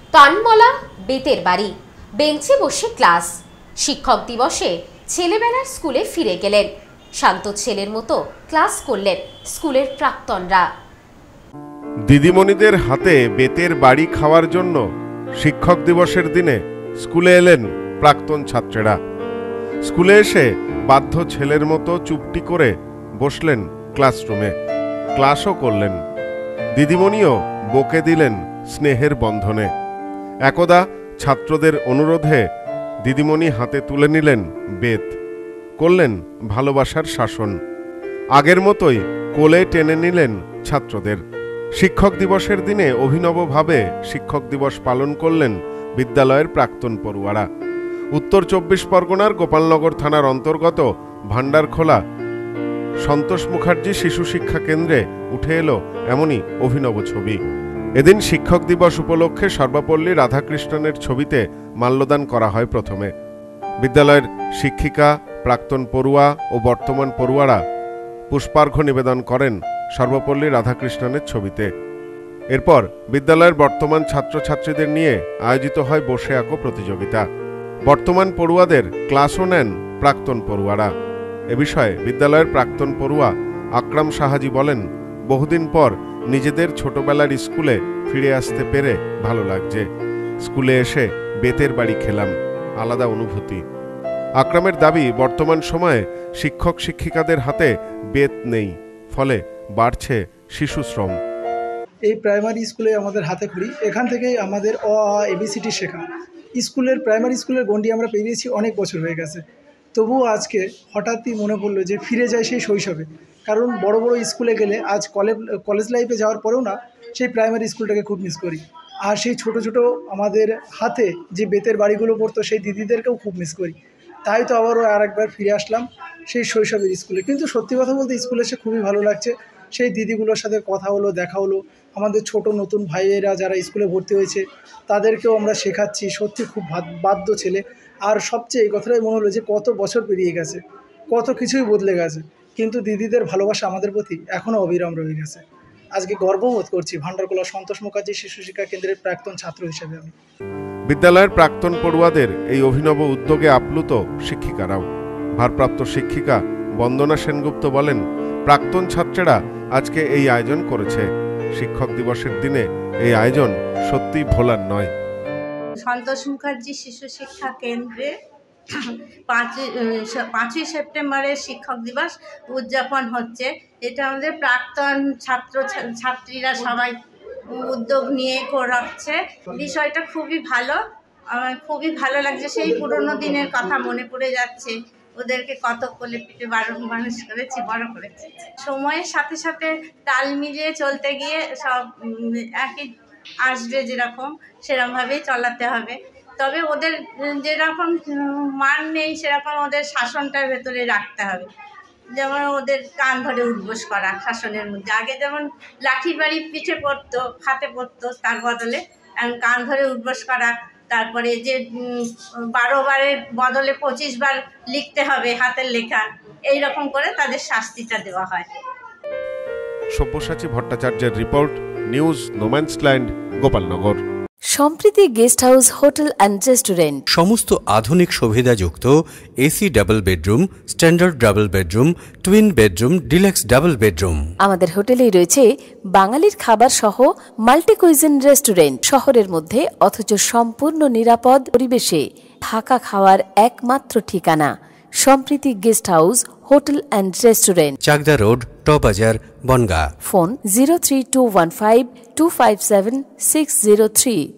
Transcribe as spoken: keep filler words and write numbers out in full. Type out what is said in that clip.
কানমলা বেতের বাড়ি, বেঞ্চে বসে ক্লাস। শিক্ষক দিবসে ছেলেবেলার স্কুলে ফিরে গেলেন। শান্ত ছেলের মতো ক্লাস করলেন স্কুলের প্রাক্তনরা। দিদিমণিদের হাতে বেতের বাড়ি খাওয়ার জন্য শিক্ষক দিবসের দিনে স্কুলে এলেন প্রাক্তন ছাত্রেরা। স্কুলে এসে বাধ্য ছেলের মতো চুপটি করে বসলেন ক্লাসরুমে, ক্লাসও করলেন। দিদিমণিও বকে দিলেন স্নেহের বন্ধনে। একদা ছাত্রদের অনুরোধে দিদিমণি হাতে তুলে নিলেন বেত, করলেন ভালোবাসার শাসন। আগের মতোই কোলে টেনে নিলেন ছাত্রদের। শিক্ষক দিবসের দিনে অভিনবভাবে শিক্ষক দিবস পালন করলেন বিদ্যালয়ের প্রাক্তন পড়ুয়ারা। উত্তর চব্বিশ পরগনার গোপালনগর থানার অন্তর্গত ভান্ডারখোলা সন্তোষ মুখার্জি শিশু শিক্ষা কেন্দ্রে উঠে এলো এমনই অভিনব ছবি। এদিন শিক্ষক দিবস উপলক্ষে সর্বপল্লী রাধাকৃষ্ণনের ছবিতে মাল্যদান করা হয়। প্রথমে বিদ্যালয়ের শিক্ষিকা, প্রাক্তন পড়ুয়া ও বর্তমান পড়ুয়ারা পুষ্পার্ঘ্য নিবেদন করেন সর্বপল্লী রাধাকৃষ্ণনের ছবিতে। এরপর বিদ্যালয়ের বর্তমান ছাত্রছাত্রীদের নিয়ে আয়োজিত হয় বসে আঁকো প্রতিযোগিতা। বর্তমান পড়ুয়াদের ক্লাসও নেন প্রাক্তন পড়ুয়ারা। এ বিষয়ে বিদ্যালয়ের প্রাক্তন পড়ুয়া আকরাম সাহাজি বলেন, বহুদিন পর নিজেদের ছোটবেলার স্কুলে ফিরে আসতে পেরে ভালো লাগছে। স্কুলে এসে বেতের বাড়ি খেলাম, আলাদা অনুভূতি। আকরামের দাবি, বর্তমান সময়ে শিক্ষক শিক্ষিকাদের হাতে বেত নেই, ফলে বাড়ছে শিশু শ্রম। এই প্রাইমারি স্কুলে আমাদের হাতে খড়ি, এখান থেকেই আমাদের অ আ এবিসিডি শেখা। স্কুলের প্রাইমারি স্কুলের গণ্ডি আমরা পেরিয়েছি, অনেক বছর হয়ে গেছে। তবুও আজকে হঠাৎই মনে পড়লো যে ফিরে যায় সেই শৈশবে। কারণ বড় বড় স্কুলে গেলে আজ কলেজ কলেজ লাইফে যাওয়ার পরেও না সেই প্রাইমারি স্কুলটাকে খুব মিস করি। আর সেই ছোট ছোট আমাদের হাতে যে বেতের বাড়িগুলো পড়তো সেই দিদিদেরকেও খুব মিস করি। তাই তো আবারও আর একবার ফিরে আসলাম সেই শৈশবের স্কুলে। কিন্তু সত্যি কথা বলতে স্কুলে এসে খুবই ভালো লাগছে। সেই দিদিগুলোর সাথে কথা হলো, দেখা হলো। আমাদের ছোট নতুন ভাইয়েরা যারা স্কুলে ভর্তি হয়েছে তাদেরকেও আমরা শেখাচ্ছি। সত্যি খুব বাধ্য ছেলে। আর সবচেয়ে এই কথাটাই মনে হলো যে কত বছর পেরিয়ে গেছে, কত কিছুই বদলে গেছে, কিন্তু দিদিদের ভালোবাসা আমাদের প্রতি এখনও অবিরাম রয়ে গেছে। আজকে গর্ববোধ করছি ভান্ডারখোলা সন্তোষ মুখার্জি শিশু শিক্ষা কেন্দ্রের প্রাক্তন ছাত্র হিসেবে। আমি বিদ্যালয়ের প্রাক্তন পড়ুয়াদের এই অভিনব উদ্যোগে আপ্লুত শিক্ষিকারাও। ভারপ্রাপ্ত শিক্ষিকা বন্দনা সেনগুপ্ত বলেন, প্রাক্তন ছাত্রেরা আজকে এই আয়োজন করেছে। শিক্ষক দিবসের দিনে এই আয়োজন সত্যি ভোলার নয়। সন্তোষ মুখার্জি শিশু শিক্ষা কেন্দ্রে পাঁচই সেপ্টেম্বরের শিক্ষক দিবস উদযাপন হচ্ছে। এটা আমাদের প্রাক্তন ছাত্র ছাত্রীরা সবাই উদ্যোগ নিয়ে রাখছে। বিষয়টা খুবই ভালো, আমার খুবই ভালো লাগছে। সেই পুরনো দিনের কথা মনে পড়ে যাচ্ছে। ওদেরকে কত কোলে পিঠে বারণ মানুষ করেছি, বড় করেছি। সময়ের সাথে সাথে তাল মিলিয়ে চলতে গিয়ে সব একই আসবে, যেরকম সেরকমভাবেই চলাতে হবে। তবে ওদের যেরকম মান নেই সেরকম ওদের শাসনটার ভেতরে রাখতে হবে। যেমন ওদের কান ধরে উঠবোস করা শাসনের মধ্যে। আগে যেমন লাঠির বাড়ি পিঠে পড়তো, হাতে পড়তো, তার বদলে কান ধরে উঠবোস করা। তারপরে যে বারো বারের বদলে পঁচিশ বার লিখতে হবে হাতের লেখা, এই রকম করে তাদের শাস্তিটা দেওয়া হয়। সব্যসাচী ভট্টাচার্যের report, news no man's land, Gopalnagar. Sampriti guest house hotel and restaurant. সমস্ত আধুনিক সুবিধাযুক্ত AC double bedroom, standard double bedroom, twin bedroom, deluxe double bedroom. আমাদের হোটেলেই রয়েছে বাঙালির খাবার সহ মাল্টি কুইজিন রেস্টুরেন্ট। শহরের মধ্যে অথচ সম্পূর্ণ নিরাপদ পরিবেশে থাকা খাওয়ার একমাত্র ঠিকানা Sampriti guest house hotel and restaurant, Chakdah road, টবাজার, Bangaon. Phone zero three two one five two five seven six zero three.